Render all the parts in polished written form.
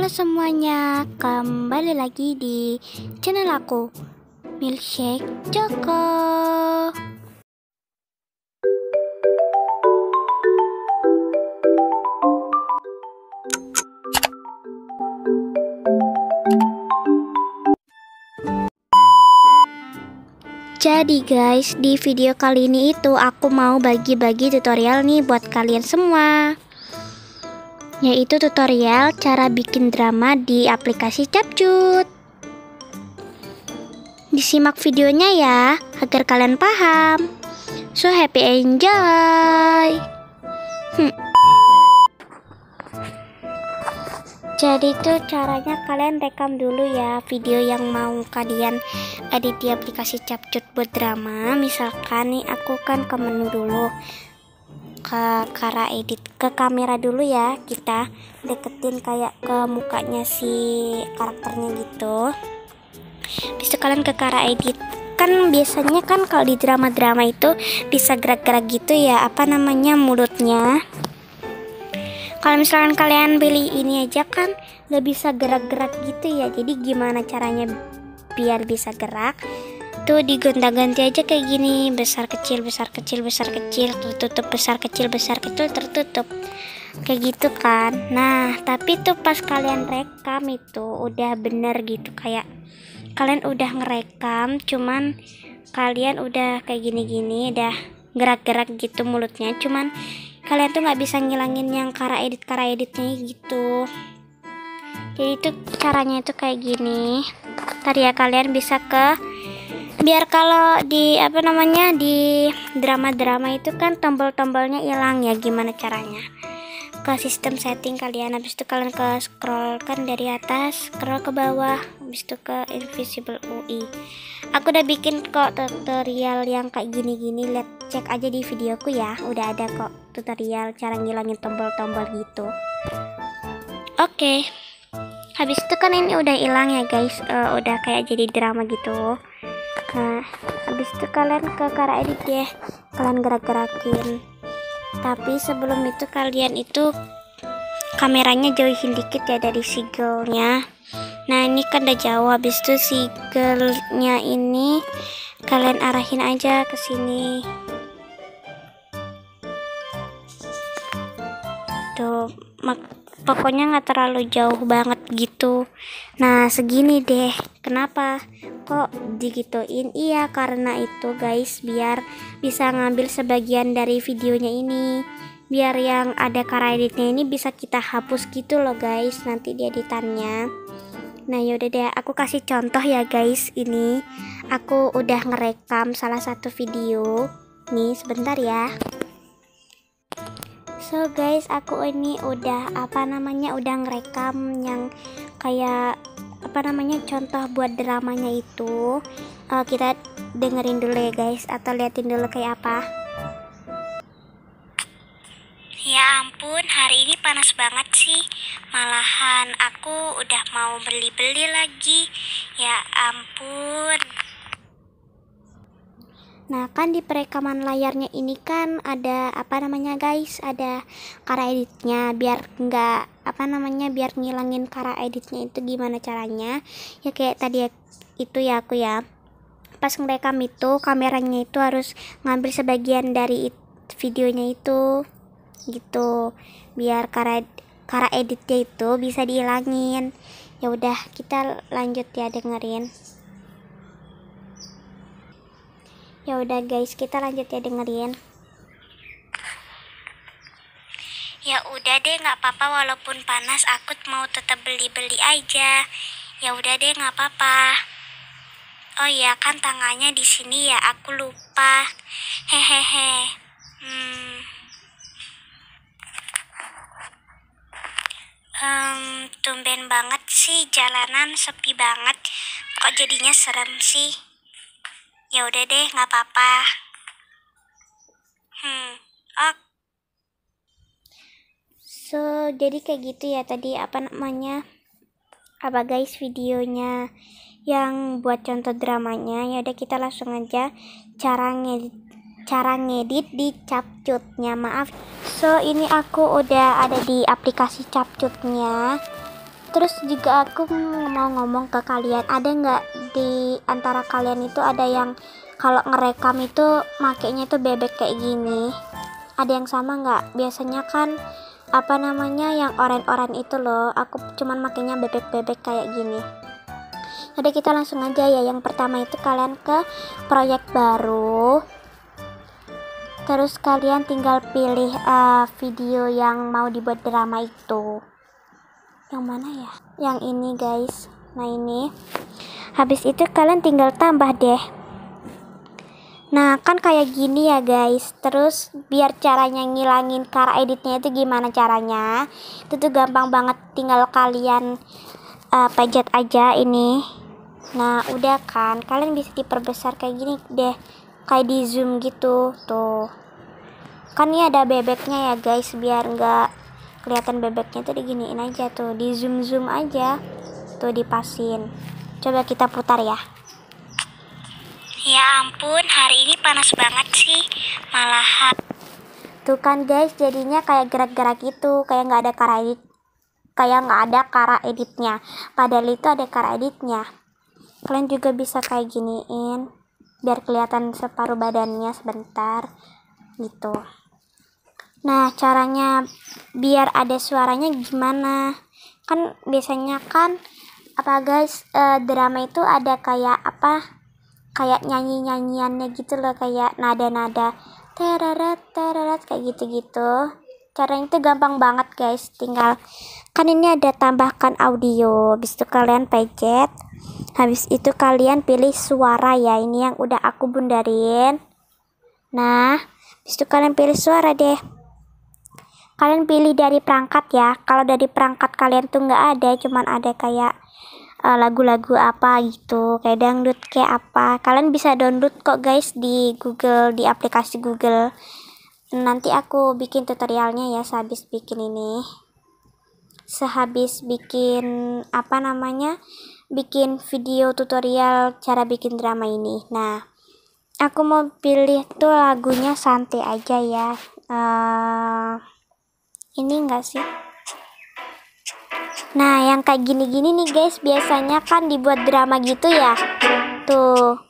Halo semuanya, kembali lagi di channel aku, Milkshake Joko. Jadi guys, di video kali ini aku mau bagi-bagi tutorial nih buat kalian semua, yaitu tutorial cara bikin drama di aplikasi CapCut. Disimak videonya ya, agar kalian paham. So happy enjoy. Jadi tuh caranya kalian rekam dulu ya video yang mau kalian edit di aplikasi CapCut buat drama. Misalkan nih aku kan ke menu dulu, ke cara edit, ke kamera dulu ya, kita deketin kayak ke mukanya si karakternya gitu. Bisa kalian ke cara edit. Kan biasanya kan kalau di drama-drama itu bisa gerak-gerak gitu ya, apa namanya, mulutnya. Kalau misalkan kalian pilih ini aja kan gak bisa gerak-gerak gitu ya. Jadi gimana caranya biar bisa gerak? Tuh digonta-ganti aja kayak gini, besar kecil, besar kecil, besar kecil, tertutup, besar kecil, besar kecil, tertutup. Kayak gitu kan. Nah, tapi tuh pas kalian rekam itu udah bener gitu, kayak kalian udah ngerekam, cuman kalian udah kayak gini-gini, udah gerak-gerak gitu mulutnya, cuman kalian tuh nggak bisa ngilangin yang cara editnya gitu. Jadi itu caranya itu kayak gini. Tadi ya kalian bisa biar kalau di apa namanya, di drama-drama itu kan tombol-tombolnya hilang ya, gimana caranya? Ke sistem setting kalian, habis itu kalian ke scroll kan dari atas, scroll ke bawah, habis itu ke invisible UI. Aku udah bikin kok tutorial yang kayak gini-gini, lihat, cek aja di videoku ya, udah ada kok tutorial cara ngilangin tombol-tombol gitu. Oke. Habis itu kan ini udah hilang ya guys, udah kayak jadi drama gitu. Nah, habis itu kalian ke cara edit ya, kalian gerak-gerakin. Tapi sebelum itu kalian itu kameranya jauhin dikit ya dari sigelnya. Nah ini kan udah jauh, habis itu sigelnya ini kalian arahin aja ke sini. Tuh, pokoknya nggak terlalu jauh banget gitu. Nah segini deh. Kenapa kok digituin? Iya karena itu guys, biar bisa ngambil sebagian dari videonya ini, biar yang ada cara editnya ini bisa kita hapus gitu loh guys nanti di editannya. Nah yaudah deh, aku kasih contoh ya guys. Ini aku udah ngerekam salah satu video nih, sebentar ya. So guys, aku ini udah udah ngerekam yang kayak contoh buat dramanya itu. Kita dengerin dulu ya guys, atau liatin dulu kayak apa. Ya ampun, hari ini panas banget sih. Malahan aku udah mau beli-beli lagi. Ya ampun. Nah kan di perekaman layarnya ini kan ada guys, ada cara editnya. Biar biar ngilangin cara editnya itu gimana caranya? Ya kayak tadi itu ya aku ya. Pas ngerekam itu kameranya itu harus ngambil sebagian dari videonya itu gitu, biar cara editnya itu bisa dihilangin. Ya udah, kita lanjut ya, dengerin. Ya udah guys, kita lanjut ya, dengerin. Ya udah deh, nggak apa-apa, walaupun panas aku mau tetap beli-beli aja. Ya udah deh, nggak apa-apa. Oh iya kan tangannya di sini ya, aku lupa. Hehehe. Tumben banget sih, jalanan sepi banget. Kok jadinya serem sih? Ya udah deh, nggak apa-apa. So jadi kayak gitu ya tadi guys videonya yang buat contoh dramanya. Ya udah, kita langsung aja cara ngedit di CapCutnya. Maaf. So ini aku udah ada di aplikasi CapCutnya. Terus juga aku mau ngomong ke kalian, ada nggak di antara kalian itu ada yang kalau ngerekam itu makainya itu bebek kayak gini? Ada yang sama nggak? Biasanya kan apa namanya yang oren-oren itu loh, aku cuman makainya bebek-bebek kayak gini. Jadi kita langsung aja ya. Yang pertama itu kalian ke proyek baru, terus kalian tinggal pilih video yang mau dibuat drama itu. Yang mana ya? Yang ini guys. Nah ini. Habis itu kalian tinggal tambah deh. Nah kan kayak gini ya guys. Terus biar caranya ngilangin cara editnya itu gimana caranya? Itu tuh gampang banget, tinggal kalian pencet aja ini. Nah udah kan, kalian bisa diperbesar kayak gini deh, kayak di zoom gitu tuh. Kan ini ada bebeknya ya guys, biar nggak kelihatan bebeknya tuh diginiin aja tuh, di zoom aja tuh, dipasin. Coba kita putar ya. Ya ampun, hari ini panas banget sih, malahan. Tuh kan guys, jadinya kayak gerak-gerak gitu, kayak nggak ada cara editnya. Padahal itu ada cara editnya. Kalian juga bisa kayak giniin, biar kelihatan separuh badannya sebentar gitu. Nah caranya biar ada suaranya gimana? Kan biasanya kan apa guys, drama itu ada kayak apa, kayak nyanyiannya gitu loh, kayak nada-nada terarat kayak gitu-gitu. Caranya itu gampang banget guys, tinggal kan ini ada tambahkan audio, habis itu kalian pencet, habis itu kalian pilih suara ya, ini yang udah aku bundarin. Nah habis itu kalian pilih suara deh, kalian pilih dari perangkat ya. Kalau dari perangkat kalian tuh nggak ada, cuman ada kayak lagu-lagu apa gitu, kayak dangdut kayak apa, kalian bisa download kok guys di Google, di aplikasi Google. Nanti aku bikin tutorialnya ya sehabis bikin apa namanya, bikin video tutorial cara bikin drama ini. Nah aku mau pilih tuh lagunya santai aja ya. Ini enggak sih. Nah yang kayak gini-gini nih guys, biasanya kan dibuat drama gitu ya. Tuh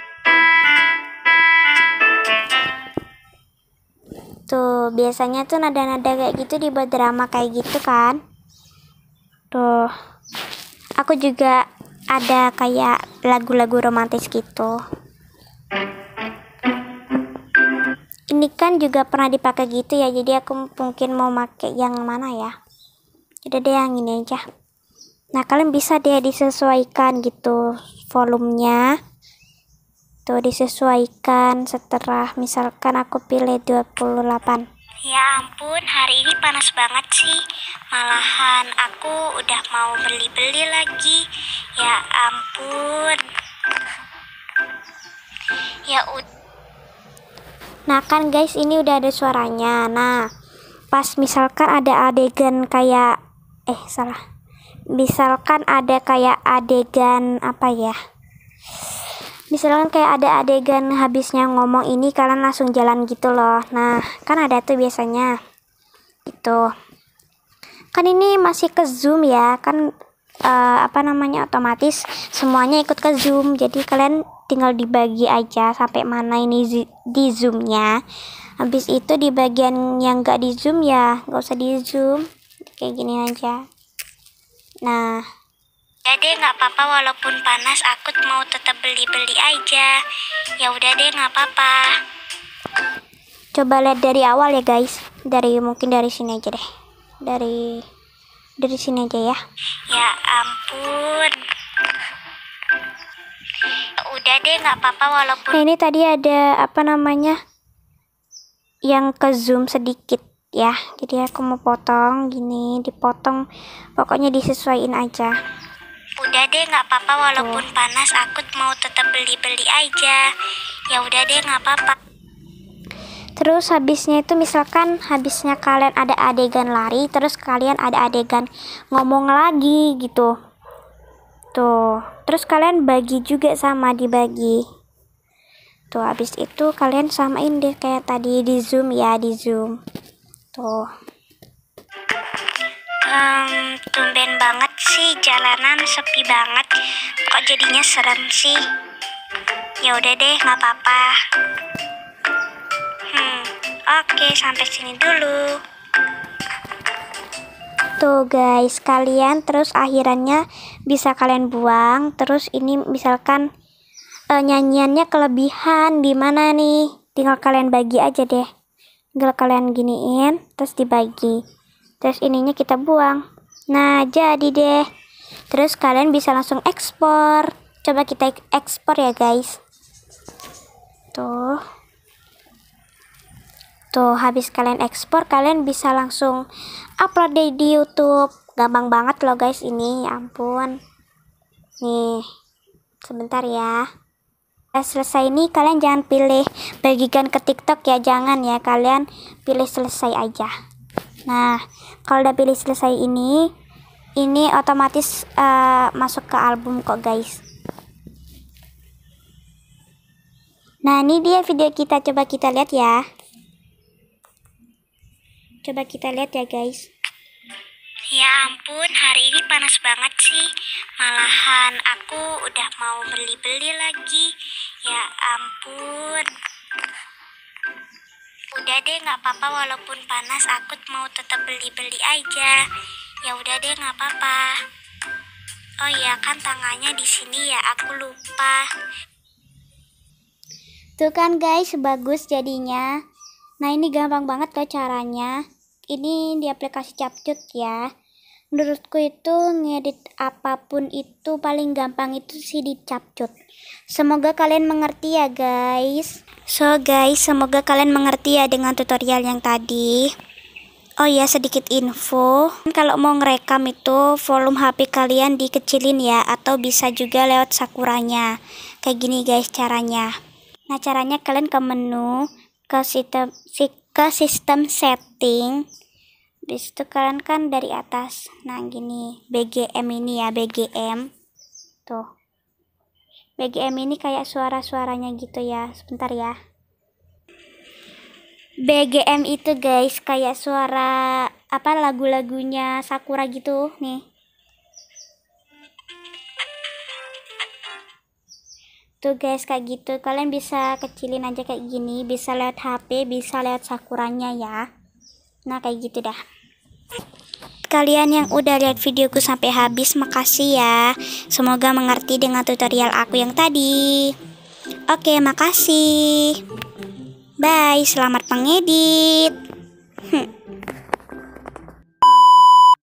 biasanya tuh nada-nada kayak gitu dibuat drama kayak gitu kan. Tuh aku juga ada kayak lagu-lagu romantis gitu. Ini kan juga pernah dipakai gitu ya, jadi aku mungkin mau pakai yang mana ya. Udah deh yang ini aja. Nah kalian bisa deh disesuaikan gitu volumenya tuh, disesuaikan setelah misalkan aku pilih 28. Ya ampun, hari ini panas banget sih, malahan aku udah mau beli-beli lagi. Ya ampun. Ya udah. Nah kan guys, ini udah ada suaranya. Nah pas misalkan ada adegan kayak misalkan ada kayak adegan apa ya, misalkan kayak ada adegan habisnya ngomong ini, kalian langsung jalan gitu loh. Nah kan ada tuh biasanya itu kan ini masih ke zoom ya kan, apa namanya, otomatis semuanya ikut ke zoom, jadi kalian tinggal dibagi aja sampai mana ini di zoomnya. Habis itu di bagian yang gak di zoom ya gak usah di zoom, kayak gini aja. Nah jadi nggak apa-apa, walaupun panas aku mau tetap beli-beli aja. Ya udah deh, nggak apa-apa. Coba lihat dari awal ya guys, mungkin dari sini aja deh, dari sini aja ya. Ya ampun. Udah deh, nggak apa-apa walaupun. Nah ini tadi ada apa namanya yang ke zoom sedikit ya, jadi aku mau potong gini, dipotong, pokoknya disesuaiin aja. Udah deh, nggak apa-apa walaupun panas aku mau tetap beli-beli aja. Ya udah deh, nggak apa-apa. Terus habisnya itu misalkan habisnya kalian ada adegan lari, terus kalian ada adegan ngomong lagi gitu tuh, terus kalian bagi juga, sama dibagi tuh. Habis itu kalian samain deh kayak tadi di zoom ya, di zoom tuh. Tumben banget sih, jalanan sepi banget. Kok jadinya serem sih? Ya udah deh, nggak apa-apa. Oke, sampai sini dulu. Tuh guys, kalian terus akhirannya bisa kalian buang. Terus ini misalkan nyanyiannya kelebihan di mana nih? Tinggal kalian bagi aja deh. Tinggal kalian giniin, terus dibagi. Terus ininya kita buang. Nah, jadi deh. Terus kalian bisa langsung ekspor. Coba kita ekspor ya guys. Tuh, habis kalian ekspor, kalian bisa langsung upload deh di YouTube. Gampang banget loh guys ini, ya ampun. Nih, sebentar ya. Selesai ini kalian jangan pilih bagikan ke TikTok ya, jangan ya, kalian pilih selesai aja. Nah, kalau udah pilih selesai ini otomatis masuk ke album kok guys. Nah, ini dia video kita, coba kita lihat ya. Coba kita lihat ya guys. Ya ampun, hari ini panas banget sih. Malahan aku udah mau beli-beli lagi. Ya ampun. Udah deh, nggak apa-apa, walaupun panas aku mau tetap beli-beli aja. Ya udah deh, nggak apa-apa. Oh iya, kan tangannya di sini ya, aku lupa. Tuh kan guys, bagus jadinya. Nah, ini gampang banget loh caranya. Ini di aplikasi Capcut ya. Menurutku itu ngedit apapun itu paling gampang itu sih di Capcut. Semoga kalian mengerti ya guys. So guys, semoga kalian mengerti ya dengan tutorial yang tadi. Oh ya, sedikit info. Kalau mau ngerekam itu volume HP kalian dikecilin ya, atau bisa juga lewat Sakuranya. Kayak gini guys caranya. Nah, caranya kalian ke menu, ke sistem setting. Habis itu kalian kan dari atas. Nah, gini, BGM ini ya, BGM. Tuh. BGM ini kayak suara-suaranya gitu ya. Sebentar ya. BGM itu guys kayak suara apa, lagu-lagunya Sakura gitu nih. Tuh guys, kayak gitu. Kalian bisa kecilin aja kayak gini, bisa lewat HP, bisa lewat Sakuranya ya. Nah, kayak gitu dah. Kalian yang udah lihat videoku sampai habis, makasih ya. Semoga mengerti dengan tutorial aku yang tadi. Oke, makasih. Bye, selamat mengedit.